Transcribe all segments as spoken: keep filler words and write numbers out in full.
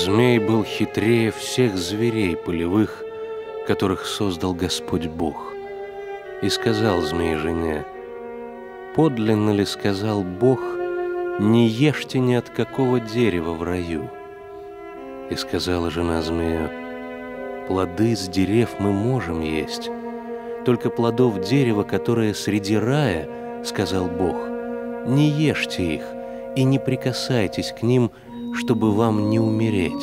Змей был хитрее всех зверей полевых, которых создал Господь Бог. И сказал змей жене: «Подлинно ли сказал Бог, не ешьте ни от какого дерева в раю?» И сказала жена змею: «Плоды с дерев мы можем есть, только плодов дерева, которое среди рая, сказал Бог, не ешьте их и не прикасайтесь к ним, чтобы вам не умереть».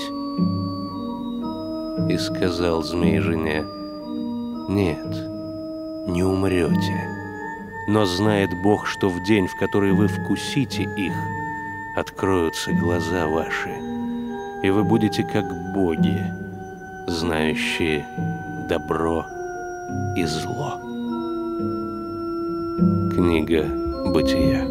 И сказал змей жене: «Нет, не умрете, но знает Бог, что в день, в который вы вкусите их, откроются глаза ваши, и вы будете как боги, знающие добро и зло». Книга Бытия.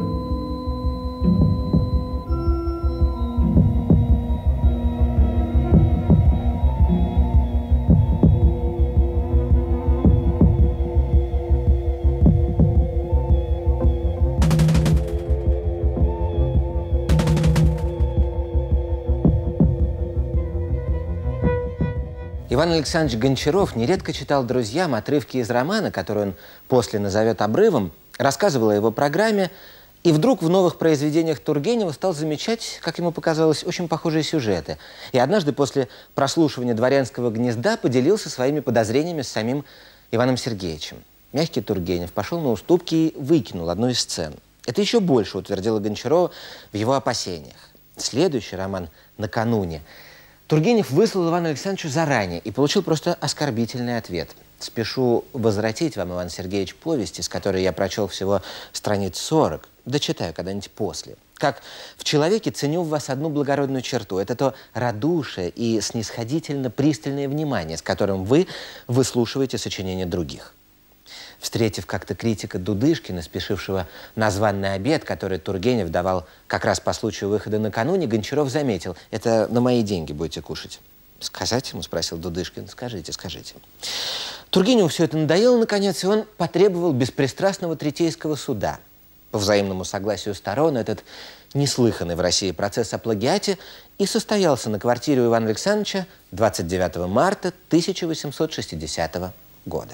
Иван Александрович Гончаров нередко читал друзьям отрывки из романа, который он после назовет «Обрывом», рассказывал о его программе, и вдруг в новых произведениях Тургенева стал замечать, как ему показалось, очень похожие сюжеты. И однажды после прослушивания «Дворянского гнезда» поделился своими подозрениями с самим Иваном Сергеевичем. Мягкий Тургенев пошел на уступки и выкинул одну из сцен. Это еще больше утвердило Гончарова в его опасениях. Следующий роман «Накануне» Тургенев выслал Ивану Александровичу заранее и получил просто оскорбительный ответ. Спешу возвратить вам, Иван Сергеевич, повесть, из которой я прочел всего страниц сорок. Дочитаю когда-нибудь после. Как в человеке ценю в вас одну благородную черту. Это то радушие и снисходительно пристальное внимание, с которым вы выслушиваете сочинения других. Встретив как-то критика Дудышкина, спешившего на званый обед, который Тургенев давал как раз по случаю выхода «Накануне», Гончаров заметил: «Это на мои деньги будете кушать». «Сказать ему?» – спросил Дудышкин. «Скажите, скажите». Тургеневу все это надоело, наконец, и он потребовал беспристрастного третейского суда. По взаимному согласию сторон этот неслыханный в России процесс о плагиате и состоялся на квартире у Ивана Александровича двадцать девятого марта тысяча восемьсот шестидесятого года.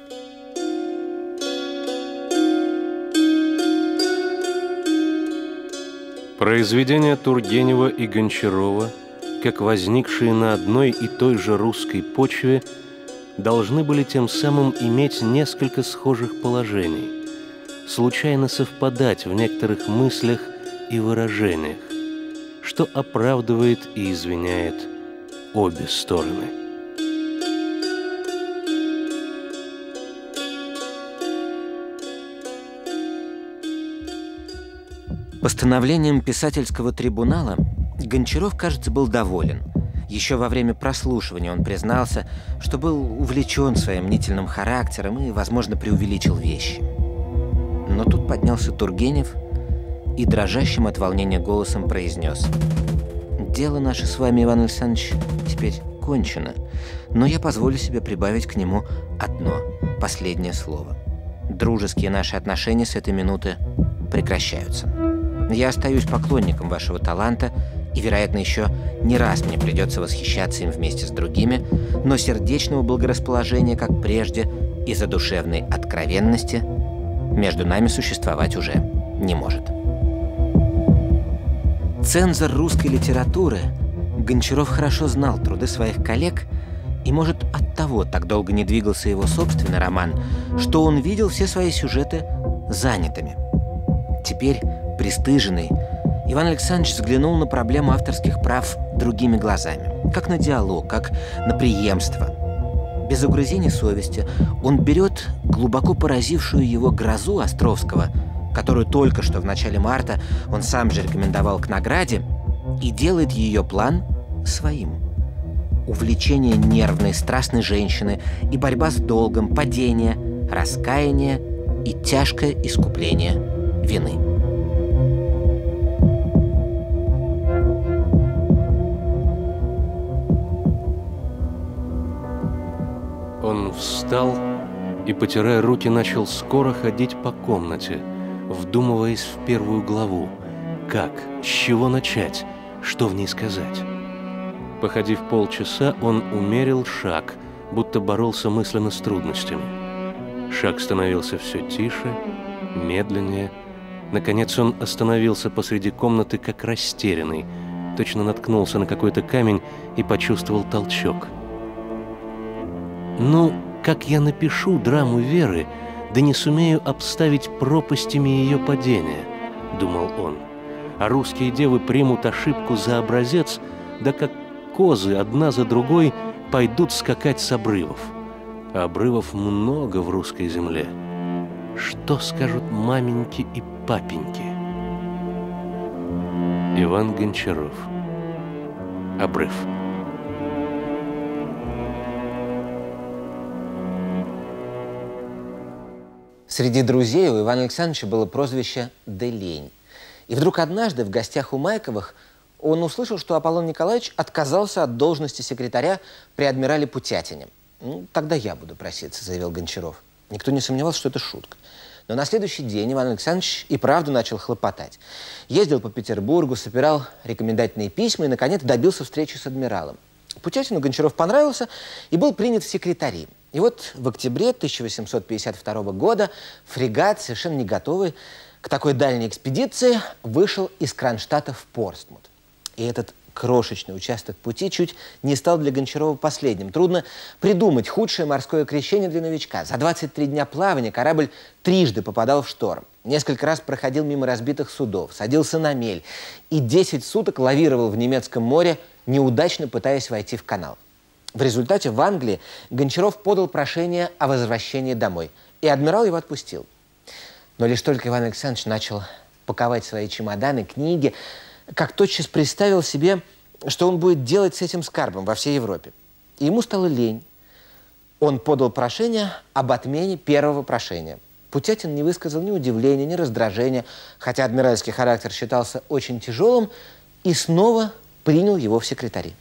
Произведения Тургенева и Гончарова, как возникшие на одной и той же русской почве, должны были тем самым иметь несколько схожих положений, случайно совпадать в некоторых мыслях и выражениях, что оправдывает и извиняет обе стороны. Постановлением писательского трибунала Гончаров, кажется, был доволен. Еще во время прослушивания он признался, что был увлечен своим мнительным характером и, возможно, преувеличил вещи. Но тут поднялся Тургенев и дрожащим от волнения голосом произнес: «Дело наше с вами, Иван Александрович, теперь кончено, но я позволю себе прибавить к нему одно, последнее слово. Дружеские наши отношения с этой минуты прекращаются. Я остаюсь поклонником вашего таланта, и, вероятно, еще не раз мне придется восхищаться им вместе с другими, но сердечного благорасположения, как прежде, и задушевной откровенности между нами существовать уже не может». Цензор русской литературы, Гончаров хорошо знал труды своих коллег, и, может, оттого так долго не двигался его собственный роман, что он видел все свои сюжеты занятыми. Теперь, пристыженный, Иван Александрович взглянул на проблему авторских прав другими глазами, как на диалог, как на преемство. Без угрызений совести он берет глубоко поразившую его «Грозу» Островского, которую только что в начале марта он сам же рекомендовал к награде, и делает ее план своим. Увлечение нервной, страстной женщины и борьба с долгом, падение, раскаяние и тяжкое искупление вины. Он встал и, потирая руки, начал скоро ходить по комнате, вдумываясь в первую главу. Как, с чего начать, что в ней сказать? Походив полчаса, он умерил шаг, будто боролся мысленно с трудностями. Шаг становился все тише, медленнее. Наконец он остановился посреди комнаты, как растерянный, точно наткнулся на какой-то камень и почувствовал толчок. «Ну, как я напишу драму Веры, да не сумею обставить пропастями ее падения», — думал он. «А русские девы примут ошибку за образец, да как козы одна за другой пойдут скакать с обрывов. А обрывов много в русской земле. Что скажут маменьки и папеньки?» Иван Гончаров. Обрыв. Среди друзей у Ивана Александровича было прозвище «Делень». И вдруг однажды в гостях у Майковых он услышал, что Аполлон Николаевич отказался от должности секретаря при адмирале Путятине. «Ну, тогда я буду проситься», — заявил Гончаров. Никто не сомневался, что это шутка. Но на следующий день Иван Александрович и правду начал хлопотать. Ездил по Петербургу, собирал рекомендательные письма и, наконец, добился встречи с адмиралом. Путятину Гончаров понравился и был принят в секретари. И вот в октябре тысяча восемьсот пятьдесят второго года фрегат, совершенно не готовый к такой дальней экспедиции, вышел из Кронштадта в Портсмут. И этот крошечный участок пути чуть не стал для Гончарова последним. Трудно придумать худшее морское крещение для новичка. За двадцать три дня плавания корабль трижды попадал в шторм. Несколько раз проходил мимо разбитых судов, садился на мель и десять суток лавировал в немецком море, неудачно пытаясь войти в канал. В результате в Англии Гончаров подал прошение о возвращении домой, и адмирал его отпустил. Но лишь только Иван Александрович начал паковать свои чемоданы, книги, как тотчас представил себе, что он будет делать с этим скарбом во всей Европе. И ему стало лень. Он подал прошение об отмене первого прошения. Путятин не высказал ни удивления, ни раздражения, хотя адмиральский характер считался очень тяжелым, и снова принял его в секретари.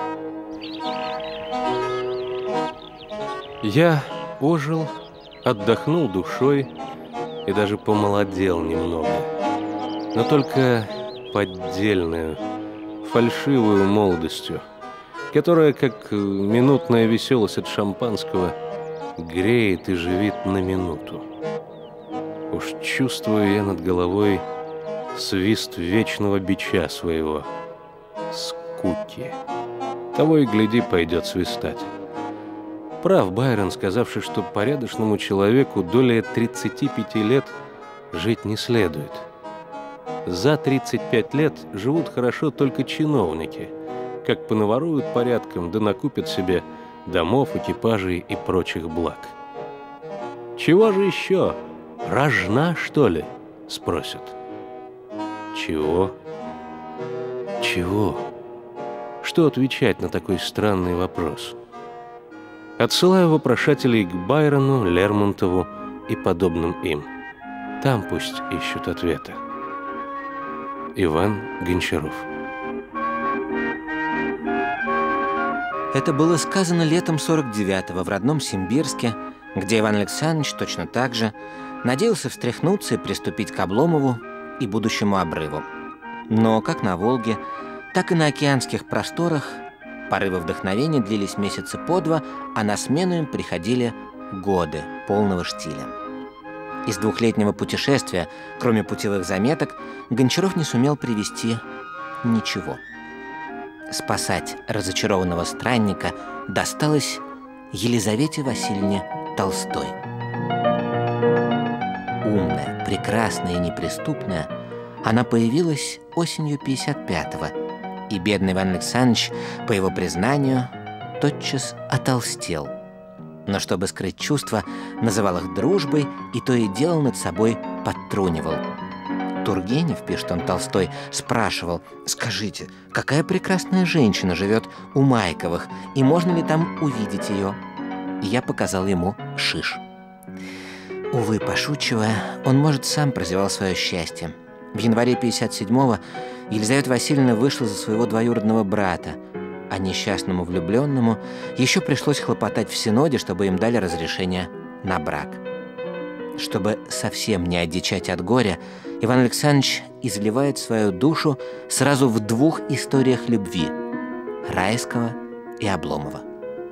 Я ожил, отдохнул душой и даже помолодел немного. Но только поддельную, фальшивую молодостью, которая, как минутная веселость от шампанского, греет и живит на минуту. Уж чувствую я над головой свист вечного бича своего, скуки. Того и гляди, пойдет свистать. Прав Байрон, сказавший, что порядочному человеку долее тридцати пяти лет жить не следует. За тридцать пять лет живут хорошо только чиновники, как понаворуют порядком, да накупят себе домов, экипажей и прочих благ. «Чего же еще? Рожна, что ли?» — спросят. Чего? Чего? Что отвечать на такой странный вопрос? Отсылаю вопрошателей к Байрону, Лермонтову и подобным им. Там пусть ищут ответы. Иван Гончаров. Это было сказано летом сорок девятого в родном Симбирске, где Иван Александрович точно так же надеялся встряхнуться и приступить к Обломову и будущему обрыву. Но как на Волге, так и на океанских просторах порывы вдохновения длились месяца по два, а на смену им приходили годы полного штиля. Из двухлетнего путешествия, кроме путевых заметок, Гончаров не сумел привезти ничего. Спасать разочарованного странника досталось Елизавете Васильевне Толстой. Умная, прекрасная и неприступная, она появилась осенью пятьдесят пятого, и бедный Иван Александрович, по его признанию, тотчас отолстел. Но чтобы скрыть чувства, называл их дружбой и то и дело над собой подтрунивал. Тургенев, пишет он Толстой, спрашивал: «Скажите, какая прекрасная женщина живет у Майковых, и можно ли там увидеть ее?» И я показал ему шиш. Увы, пошучивая, он, может, сам прозевал свое счастье. В январе пятьдесят седьмого Елизавета Васильевна вышла за своего двоюродного брата, а несчастному влюбленному еще пришлось хлопотать в Синоде, чтобы им дали разрешение на брак. Чтобы совсем не одичать от горя, Иван Александрович изливает свою душу сразу в двух историях любви. Райского и Обломова.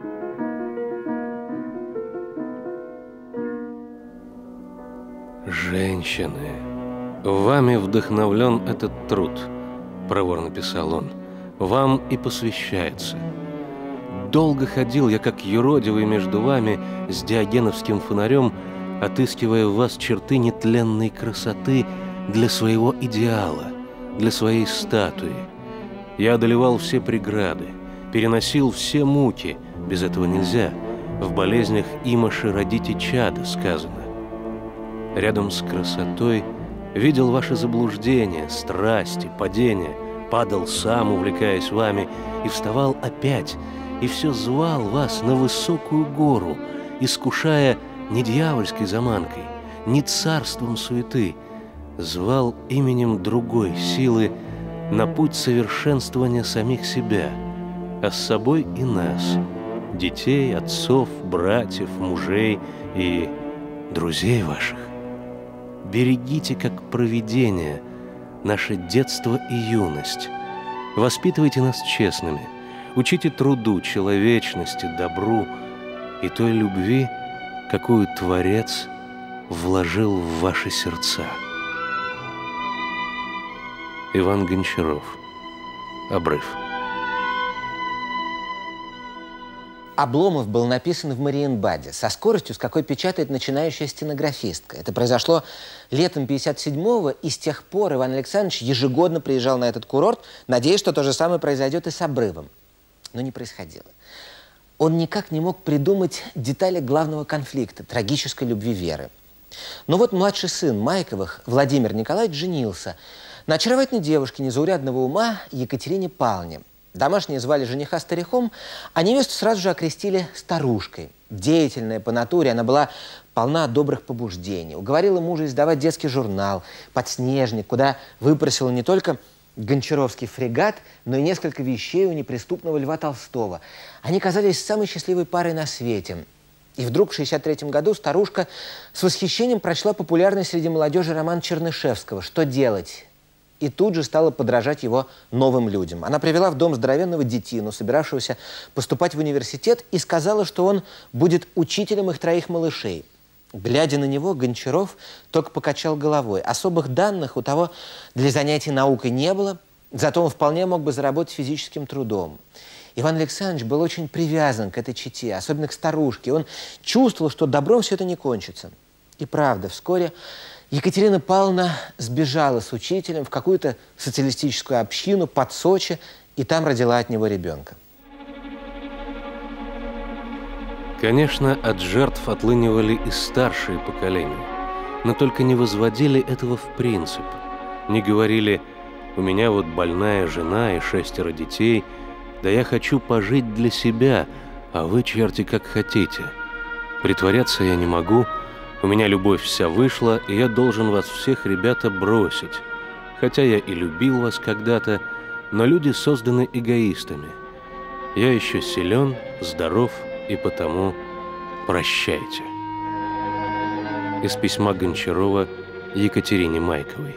«Женщины, вами вдохновлен этот труд», — проворно писал он, — «вам и посвящается. Долго ходил я, как юродивый, между вами с диогеновским фонарем, отыскивая в вас черты нетленной красоты для своего идеала, для своей статуи. Я одолевал все преграды, переносил все муки, без этого нельзя. В болезнях имоши родите чадо, сказано. Рядом с красотой видел ваши заблуждения, страсти, падения, падал сам, увлекаясь вами, и вставал опять, и все звал вас на высокую гору, искушая не дьявольской заманкой, не царством суеты, звал именем другой силы на путь совершенствования самих себя, а с собой и нас, детей, отцов, братьев, мужей и друзей ваших. Берегите, как провидение, наше детство и юность. Воспитывайте нас честными, учите труду, человечности, добру и той любви, какую Творец вложил в ваши сердца». Иван Гончаров. Обрыв. «Обломов» был написан в Мариенбаде со скоростью, с какой печатает начинающая стенографистка. Это произошло летом пятьдесят седьмого, и с тех пор Иван Александрович ежегодно приезжал на этот курорт, надеясь, что то же самое произойдет и с «Обрывом». Но не происходило. Он никак не мог придумать детали главного конфликта – трагической любви Веры. Но вот младший сын Майковых, Владимир Николаевич, женился на очаровательной девушке незаурядного ума Екатерине Павловне. Домашние звали жениха стариком, а невесту сразу же окрестили старушкой. Деятельная по натуре, она была полна добрых побуждений. Уговорила мужа издавать детский журнал «Подснежник», куда выпросила не только гончаровский фрегат, но и несколько вещей у неприступного Льва Толстого. Они казались самой счастливой парой на свете. И вдруг в шестьдесят третьем году старушка с восхищением прочла популярный среди молодежи роман Чернышевского «Что делать?». И тут же стала подражать его новым людям. Она привела в дом здоровенного детину, собиравшегося поступать в университет, и сказала, что он будет учителем их троих малышей. Глядя на него, Гончаров только покачал головой. Особых данных у того для занятий наукой не было, зато он вполне мог бы заработать физическим трудом. Иван Александрович был очень привязан к этой чете, особенно к старушке. Он чувствовал, что добром все это не кончится. И правда, вскоре Екатерина Павловна сбежала с учителем в какую-то социалистическую общину под Сочи, и там родила от него ребенка. Конечно, от жертв отлынивали и старшие поколения, но только не возводили этого в принцип. Не говорили: «У меня вот больная жена и шестеро детей, да я хочу пожить для себя, а вы, черти, как хотите. Притворяться я не могу, у меня любовь вся вышла, и я должен вас всех, ребята, бросить. Хотя я и любил вас когда-то, но люди созданы эгоистами. Я еще силен, здоров, и потому прощайте». Из письма Гончарова Екатерине Майковой.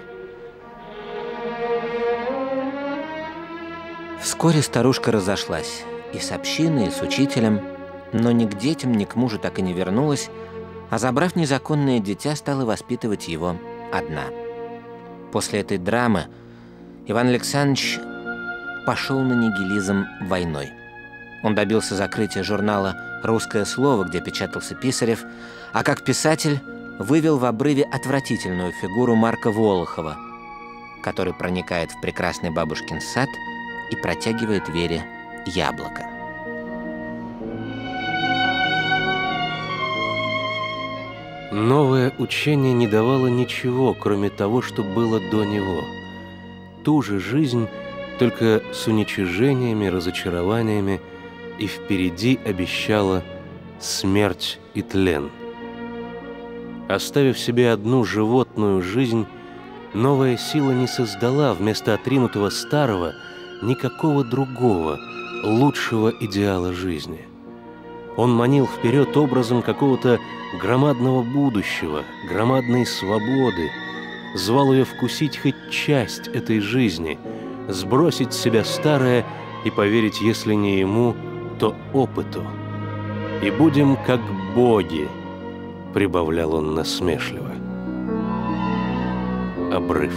Вскоре старушка разошлась и с общиной, и с учителем, но ни к детям, ни к мужу так и не вернулась, а, забрав незаконное дитя, стала воспитывать его одна. После этой драмы Иван Александрович пошел на нигилизм войной. Он добился закрытия журнала «Русское слово», где печатался Писарев, а как писатель вывел в «Обрыве» отвратительную фигуру Марка Волохова, который проникает в прекрасный бабушкин сад и протягивает Вере яблоко. Новое учение не давало ничего, кроме того, что было до него. Ту же жизнь, только с уничижениями, разочарованиями, и впереди обещала смерть и тлен. Оставив себе одну животную жизнь, новая сила не создала вместо отринутого старого никакого другого, лучшего идеала жизни. Он манил вперед образом какого-то громадного будущего, громадной свободы, звал ее вкусить хоть часть этой жизни, сбросить с себя старое и поверить, если не ему, то опыту. «И будем как боги», — прибавлял он насмешливо. Обрыв.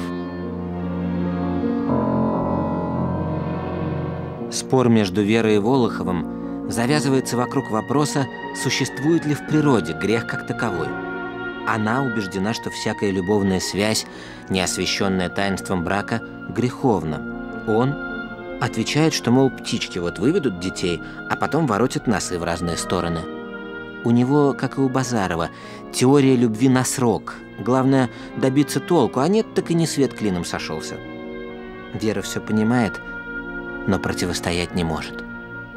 Спор между Верой и Волоховым завязывается вокруг вопроса, существует ли в природе грех как таковой. Она убеждена, что всякая любовная связь, не освященная таинством брака, греховна. Он отвечает, что, мол, птички вот выведут детей, а потом воротят носы в разные стороны. У него, как и у Базарова, теория любви на срок. Главное – добиться толку, а нет, так и не свет клином сошелся. Вера все понимает, но противостоять не может.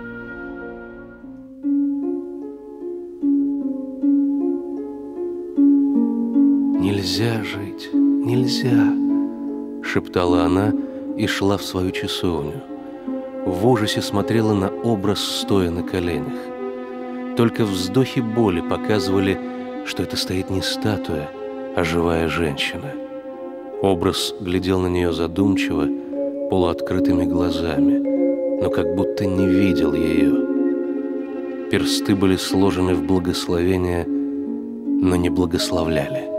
«Нельзя жить, нельзя», — шептала она и шла в свою часовню. В ужасе смотрела на образ, стоя на коленях. Только вздохи боли показывали, что это стоит не статуя, а живая женщина. Образ глядел на нее задумчиво, полуоткрытыми глазами, но как будто не видел ее. Персты были сложены в благословение, но не благословляли.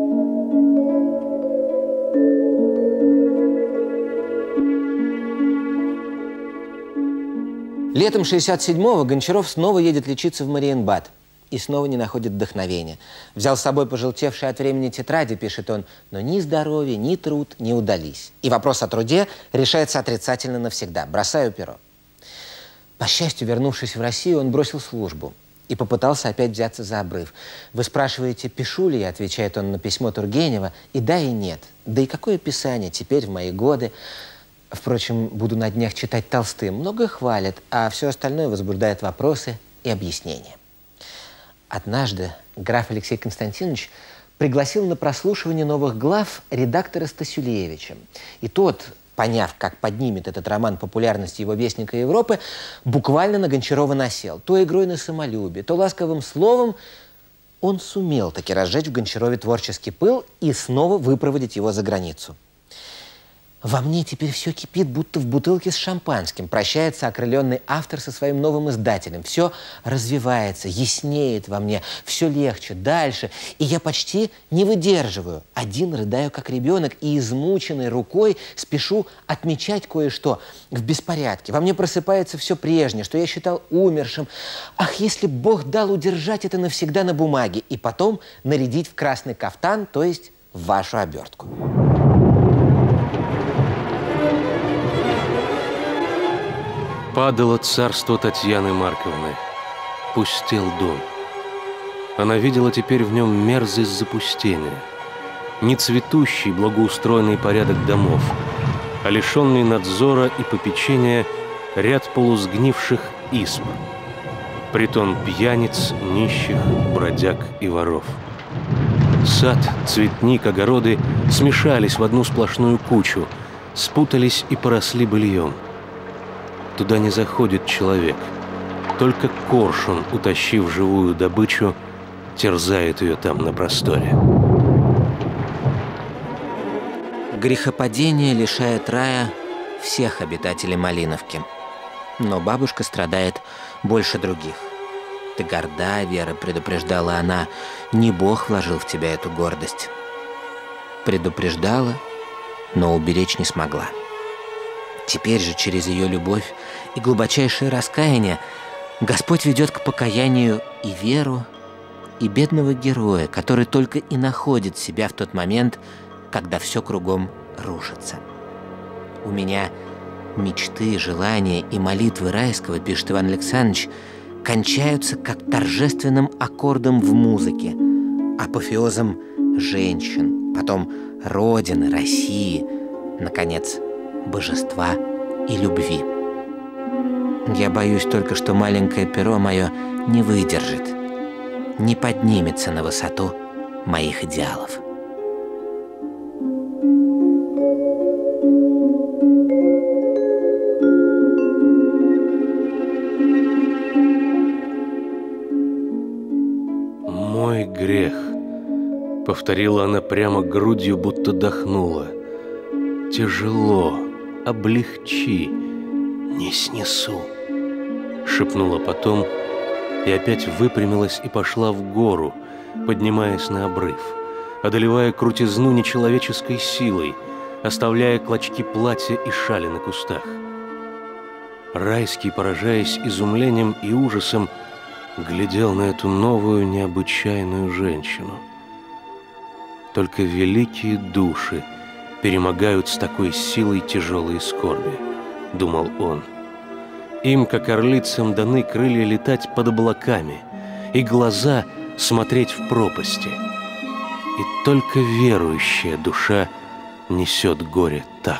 Летом шестьдесят седьмого Гончаров снова едет лечиться в Мариенбад и снова не находит вдохновения. Взял с собой пожелтевшие от времени тетради, пишет он, но ни здоровье, ни труд не удались. И вопрос о труде решается отрицательно навсегда. Бросаю перо. По счастью, вернувшись в Россию, он бросил службу и попытался опять взяться за обрыв. Вы спрашиваете, пишу ли я, отвечает он на письмо Тургенева, и да, и нет. Да и какое писание теперь, в мои годы. Впрочем, буду на днях читать Толстым. Многое хвалят, а все остальное возбуждает вопросы и объяснения. Однажды граф Алексей Константинович пригласил на прослушивание новых глав редактора Стасюлевича. И тот, поняв, как поднимет этот роман популярность его «Вестника Европы», буквально на Гончарова насел. То игрой на самолюбие, то ласковым словом. Он сумел таки разжечь в Гончарове творческий пыл и снова выпроводить его за границу. «Во мне теперь все кипит, будто в бутылке с шампанским», прощается окрыленный автор со своим новым издателем. Все развивается, яснеет во мне, все легче, дальше. И я почти не выдерживаю. Один рыдаю, как ребенок, и измученной рукой спешу отмечать кое-что в беспорядке. Во мне просыпается все прежнее, что я считал умершим. Ах, если Бог дал удержать это навсегда на бумаге и потом нарядить в красный кафтан, то есть в вашу обертку. Падало царство Татьяны Марковны. Пустел дом. Она видела теперь в нем мерзость запустения. Не цветущий, благоустроенный порядок домов, а лишенный надзора и попечения ряд полусгнивших изб. Притон пьяниц, нищих, бродяг и воров. Сад, цветник, огороды смешались в одну сплошную кучу, спутались и поросли быльем. Туда не заходит человек. Только коршун, утащив живую добычу, терзает ее там на просторе. Грехопадение лишает рая всех обитателей Малиновки. Но бабушка страдает больше других. «Ты горда, Вера», — предупреждала она, — «не Бог вложил в тебя эту гордость». Предупреждала, но уберечь не смогла. Теперь же через ее любовь и глубочайшее раскаяние Господь ведет к покаянию и Веру, и бедного героя, который только и находит себя в тот момент, когда все кругом рушится. «У меня мечты, желания и молитвы райского, — пишет Иван Александрович, — кончаются как торжественным аккордом в музыке, апофеозом женщин, потом Родины, России, наконец, божества и любви. Я боюсь только, что маленькое перо мое не выдержит, не поднимется на высоту моих идеалов». «Мой грех», — повторила она прямо грудью, будто дохнула. «Тяжело, облегчи, «Не снесу», — шепнула потом, и опять выпрямилась и пошла в гору, поднимаясь на обрыв, одолевая крутизну нечеловеческой силой, оставляя клочки платья и шали на кустах. Райский, поражаясь изумлением и ужасом, глядел на эту новую необычайную женщину. Только великие души перемогают с такой силой тяжелые скорби, думал он. Им, как орлицам, даны крылья летать под облаками и глаза смотреть в пропасти. И только верующая душа несет горе так.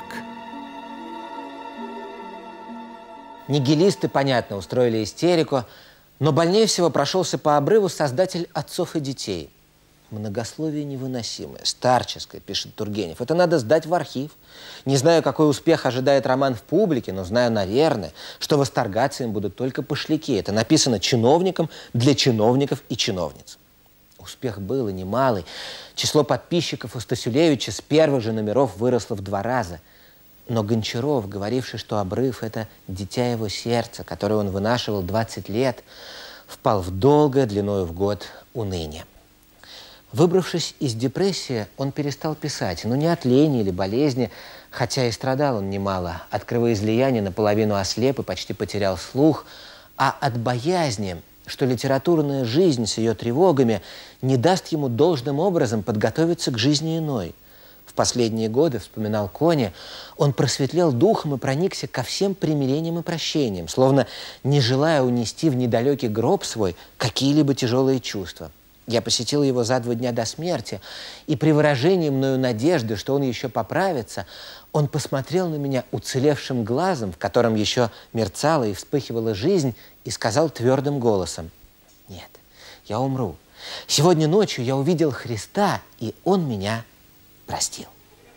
Нигилисты, понятно, устроили истерику, но больнее всего прошелся по обрыву создатель «Отцов и детей». Многословие невыносимое, старческое, пишет Тургенев. Это надо сдать в архив. Не знаю, какой успех ожидает роман в публике, но знаю, наверное, что восторгаться им будут только пошляки. Это написано чиновникам для чиновников и чиновниц. Успех был и немалый. Число подписчиков у Стасюлевича с первых же номеров выросло в два раза. Но Гончаров, говоривший, что обрыв – это дитя его сердца, которое он вынашивал двадцать лет, впал в долгое, длиною в год, уныние. Выбравшись из депрессии, он перестал писать, но не от лени или болезни, хотя и страдал он немало. От кровоизлияния наполовину ослеп и почти потерял слух, а от боязни, что литературная жизнь с ее тревогами не даст ему должным образом подготовиться к жизни иной. В последние годы, вспоминал Коня, он просветлел духом и проникся ко всем примирениям и прощениям, словно не желая унести в недалекий гроб свой какие-либо тяжелые чувства. Я посетил его за два дня до смерти, и при выражении мною надежды, что он еще поправится, он посмотрел на меня уцелевшим глазом, в котором еще мерцала и вспыхивала жизнь, и сказал твердым голосом: «Нет, я умру. Сегодня ночью я увидел Христа, и Он меня простил».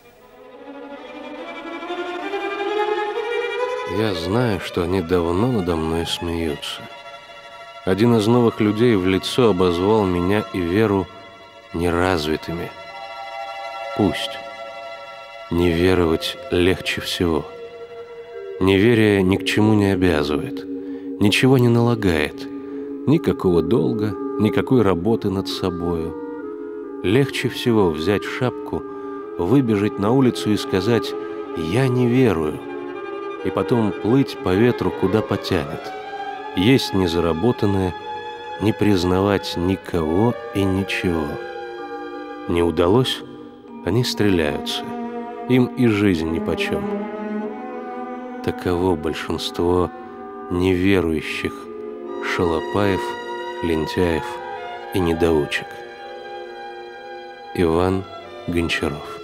Я знаю, что они давно надо мной смеются. Один из новых людей в лицо обозвал меня и Веру неразвитыми. Пусть. Не веровать легче всего. Неверие ни к чему не обязывает, ничего не налагает, никакого долга, никакой работы над собою. Легче всего взять шапку, выбежать на улицу и сказать «я не верую», и потом плыть по ветру, куда потянет. Есть незаработанное, не признавать никого и ничего. Не удалось, они стреляются. Им и жизнь нипочем. Таково большинство неверующих шалопаев, лентяев и недоучек. Иван Гончаров.